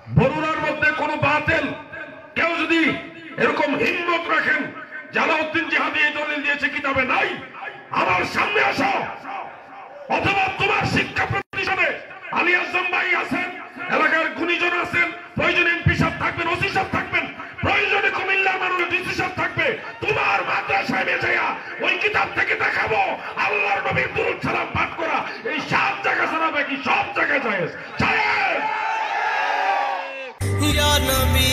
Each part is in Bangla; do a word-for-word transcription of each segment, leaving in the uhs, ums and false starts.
বরুণার মধ্যে কোনো বাতিল কেউ যদি এরকম হিম্মত রাখেন, জালাউদ্দিন জিহাদি এই দলিল দিয়েছে কিতাবে নাই, আমার সামনে আসো। অথবা তোমার শিক্ষা প্রতিষ্ঠানে আলী আজম ভাই আছেন, এলাকার গুণীজন আছেন, প্রয়োজনে এমপি সাহেব থাকবেন, ওসি সাহেব থাকবেন, প্রয়োজনে কুমিল্লা মানুষ ডিসি সাহেব থাকবে। তোমার মাদ্রাসায় যাইয়া ওই কিতাব থেকে দেখাবো আল্লাহর নবীর দুরূদ সালাম পাঠ করা এই সাত জায়গা ছাড়া বাকি সব জায়গায় জায়েজ। জায়েজ। ইয়া নবী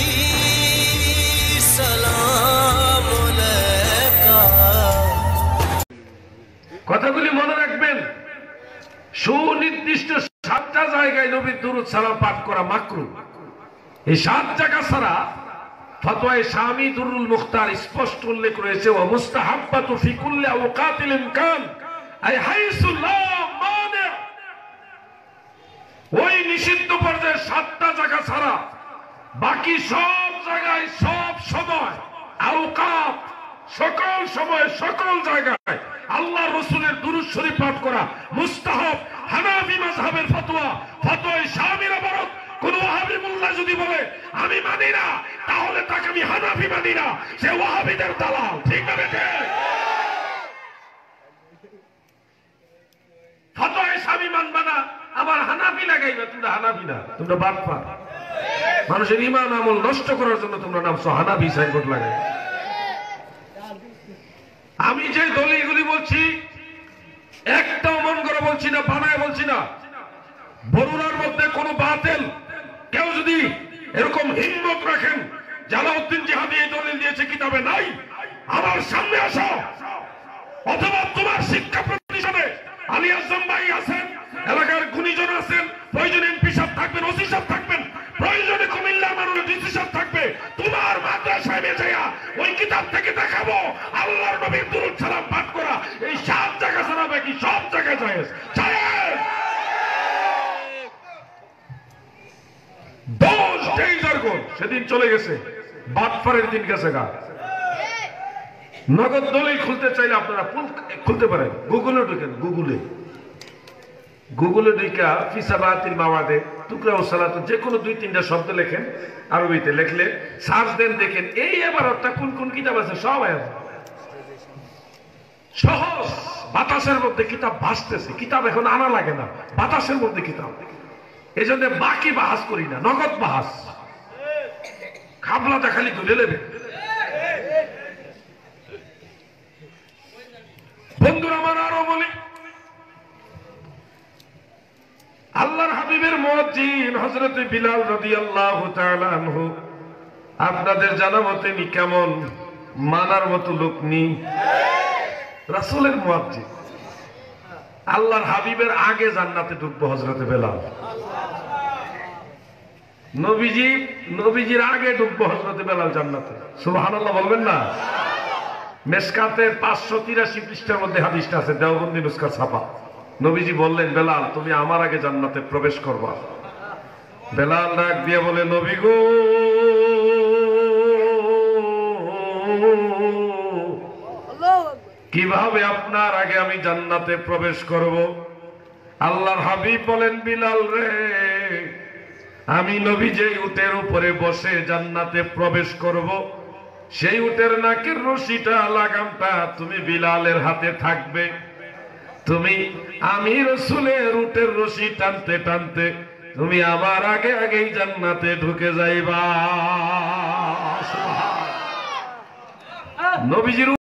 সালাম আলাইকা। কথাগুলি মনে রাখবেন, সুনির্দিষ্ট সাতটা জায়গায় নবীর দুরূদ সালাম পাঠ করা মাকরুহ। এই সাত জায়গা ছাড়া ফতোয়ায়ে শামী দুরুল মুখতার স্পষ্ট উল্লেখ রয়েছে, ওয়া মুস্তাহাব্বাতু ফি কুল্লি আওকাতিল ইমকান আই হাইসু লা মানি। ওই নিষিদ্ধ পর্যায়ে সাতটা জায়গা ছাড়া বাকি সব জায়গায় সব সময় আওকাত, সকল সময় সকল জায়গায় আল্লাহ রাসূলের দুরূদ শরীফ পাঠ করা মুস্তাহাব। হানাফি মাযহাবের ফতোয়া, ফতোয়ায়ে শামীর আবারত। কোন ওয়াহাবি মোল্লা যদি বলে আমি মানি না, তাহলে তাকে আমি হানাফি মানি না, সে ওয়াহাবিদের দালাল। ঠিক না বেঠে? ফতোয়ায়ে শামী মানবা না, আবার হানাফি লাগাইবা। তোমরা হানাফি না, তোমরা বাটপার। মানুষের ঈমান আমল নষ্ট করার জন্য তোমরা নামছো হানাফি সাইনবোর্ড লাগাই। আমি যে দলিলগুলি বলছি একটাও মন করে বলছি না, বানায় বলছি না। বরুণার মধ্যে কোনো বাতিল কেউ যদি এরকম হিম্মত রাখেন, জালাউদ্দিন জিহাদি এই দলিল দিয়েছে কিতাবে নাই, আমার সামনে আসো। অথবা তোমার শিক্ষা প্রতিষ্ঠানে আলী আজম ভাই আছেন, এলাকার গুণীজন আছেন, প্রয়োজনে এমপি সাহেব থাকবেন, ওসি সাহেব থাকবেন, প্রয়োজনে কুমিল্লা মানুষ ডিসি সাহেব থাকবে। তোমার মাদ্রাসায় যাইয়া ওই কিতাব থেকে দেখাবো আল্লাহর নবীর দুরূদ সালাম পাঠ করা এই সাত জায়গা ছাড়া বাকি সব জায়গায় জায়েজ। জায়েজ। দশ ডেইজার গোল সেদিন চলে গেছে, বাটফারের দিন গেছে গা। নগদ দলিল খুলতে চাইলে আপনারা খুলতে পারেন, গুগলে ঢুকেন, গুগলে গুগলে ঢুকা ফিসাবাতিল মাওয়াদে টুকরা ও সালাত যে কোনো দুই তিনটা শব্দ লেখেন, আরবিতে লেখলে সার্চ দেন, দেখেন এই এবারটা কোন কোন কিতাব আছে সব আছে। সহজ বাতাসের মধ্যে কিতাব ভাসতেছে, কিতাব এখন আনা লাগে না, বাতাসের মধ্যে কিতাব। এই জন্য বাকি বাহাস করি না, নগদ বাহাস। খাবলাটা খালি ধরে নেবে। বন্ধুরা আমার, আরো বলি, আল্লাহর হাবিবের মুয়াজ্জিন হযরত বিলাল রাদিয়াল্লাহু তাআলা আনহু আপনাদের জানা মতে নি কেমন মানার মতো লোক নি? রাসূলের মুয়াজ্জিন, আল্লাহর হাবিবের আগে জান্নাতে ঢুকবো হযরত বিলাল। নবীজি নবীজির আগে ঢুকবো হযরত বিলাল জান্নাতে। সুবহানাল্লাহ বলবেন না? মেশকাতের পাঁচশো তিরাশি পৃষ্ঠার মধ্যে হাদিসটা আছে, দেওবন্দি নুসখা ছাপা। নবীজি বললেন, বেলাল তুমি আমার আগে জান্নাতে প্রবেশ করবা। বেলাল ডাক দিয়ে বলে, নবী গো, কিভাবে আপনার আগে আমি জান্নাতে প্রবেশ করব? আল্লাহর হাবিব বলেন, বিলাল রে, আমি নবী যে উটের উপরে বসে জান্নাতে প্রবেশ করব, সেই উটের নাকের রশিটা, লাগামটা তুমি বিলালের হাতে থাকবে। তুমি আমি রাসূলের উটের রশি টানতে টানতে তুমি আমার আগে আগেই জান্নাতে ঢুকে যাইবা। সুবহানাল্লাহ। নবীজির